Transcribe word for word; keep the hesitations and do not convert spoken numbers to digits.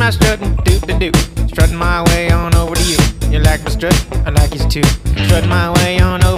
my strutting, doot the doot. Strutting my way on over to you. You like my strut? I like yours too. Strutting my way on over.